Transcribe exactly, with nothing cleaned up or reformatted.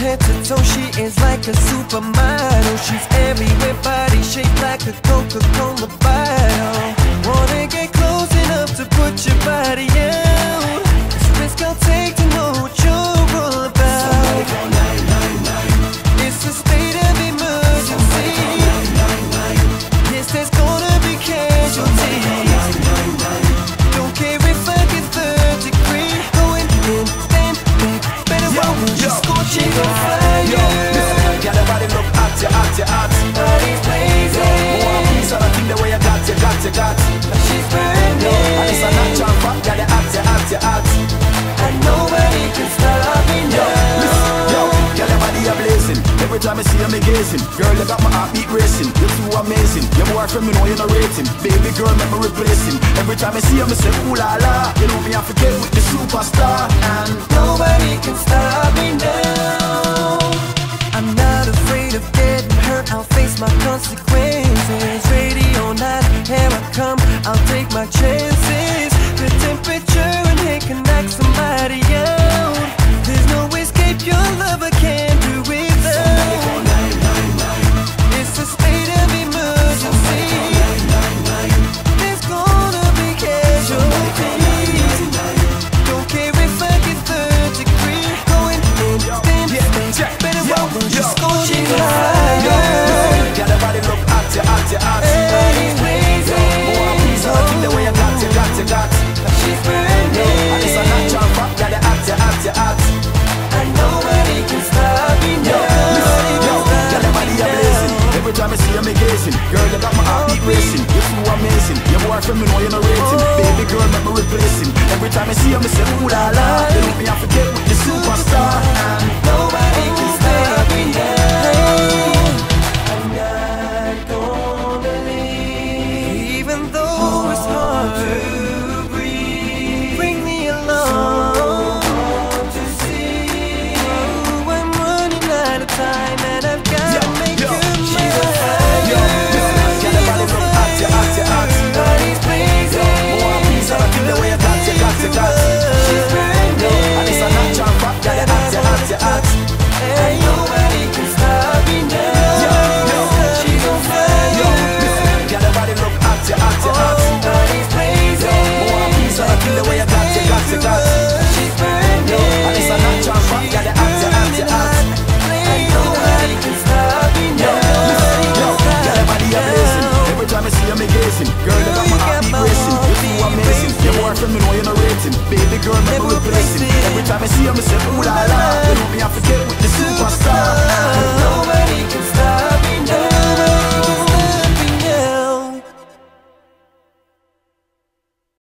head to toe, she is like a supermodel. She's everywhere, body shaped like a Coca-Cola bottle. Wanna get close enough to put your body out. It's a risk I'll take to know what you're all about. Somebody call nine nine nine. It's a state of emergency. Nine nine nine. Yes, there's gonna be casualties. Nine nine nine. Don't care if I get third degree. Going in, stand back. Better run, just scorching on fire. Yo, got a body look hot, you hot, you hot. Body's blazing. More piece of the thing the way you got, you got, you got. She's burning. And it's a natural fact, got you hot, you hot, you hot. And nobody can stop me now. Yo, got your body a blazing. Every time I see you, me gazing. Girl, you got my heartbeat racing. You're too amazing. Your boyfriend, me know you're not rating. Baby girl, make me replacing. Every time I see you, me say ooh la la. You know me, I forget with the superstar. And nobody can stop me now. I'm not afraid of getting hurt. I'll face my consequences. Radio night, here I come. I'll take my chances. The temperature in here can knock somebody out. There's no escape, your love I can't do without. It's a state of emergency. There's gonna be casualties. Don't care if I get third degree. Going in, stand back. Better run, just scorching high. got a body look hot, you hot, you hot. Body's blazing. More piece of the thing the way you got, you got, you got. She's burning. And it's a natural fact, got you hot, you hot, you hot. And nobody can stop me now. Yo, got your body a blazing. Every time I see you, me gazing. Girl, you got my heartbeat racing. You're too amazing. Your boyfriend, me know you're not rating. Baby girl, make me replacing. Every time I see you, me say ooh la la. You know me, I forget with the superstar. And nobody can stop me now. I'm not gonna leave, even though it's hard to breathe. Bring me along to see. Oh, I'm running out of time and I've got to make you mine. got a body look hot, you hot, you hot. Body's blazing. More piece of the thing the way you got, you got, you got. She's burning. And it's a natural fact, got you hot, you hot, you hot. And nobody can stop me now. She's on fire. Got a body look hot, you hot, you hot. Body's blazing. More piece of the thing the way you got, you got, you got. She's burning. And it's a natural fact, got you hot, you hot, you hot. And nobody can stop me now. Got a body a blazing. Every time I see you, me gazing. Girl, you got my heartbeat racing. You're too amazing. Your boyfriend, me know you're not rating. Baby girl, make me replacing. Every time I see you, me say ooh la la.